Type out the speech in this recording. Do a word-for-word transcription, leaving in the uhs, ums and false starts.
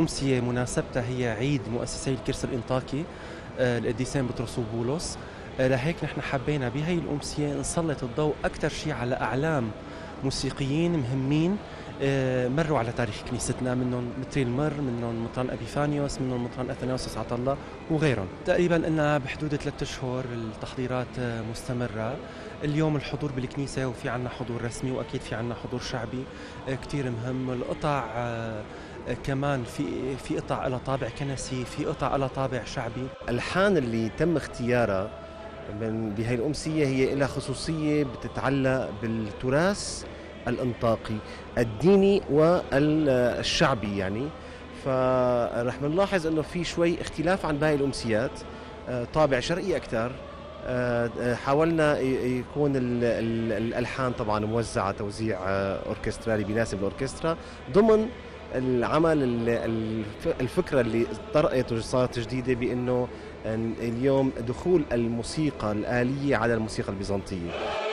الأمسية مناسبتها هي عيد مؤسسي الكرس الإنطاكي القديسين بطرس وبولس. لهيك نحن حبينا بهي الأمسية نسلط الضوء أكثر شيء على أعلام موسيقيين مهمين مروا على تاريخ كنيستنا، منهم متريل مر، منهم مطران أبيفانيوس، منهم مطران أثناوس عطلة وغيرهم. تقريبا لنا بحدود ثلاثة أشهر التحضيرات مستمرة. اليوم الحضور بالكنيسة وفي عنا حضور رسمي وأكيد في عنا حضور شعبي كتير مهم. القطع كمان في في قطع لها طابع كنسي، في قطع لها طابع شعبي. الألحان اللي تم اختيارها من بهي الأمسية هي لها خصوصية بتتعلق بالتراث الإنطاقي الديني والشعبي يعني. فرح نلاحظ انه في شوي اختلاف عن باقي الأمسيات، طابع شرقي أكثر. حاولنا يكون الألحان طبعا موزعة توزيع أوركسترالي بيناسب الأوركسترا ضمن العمل. الفكرة اللي طرقت وصارت جديدة بأنه اليوم دخول الموسيقى الآلية على الموسيقى البيزنطية.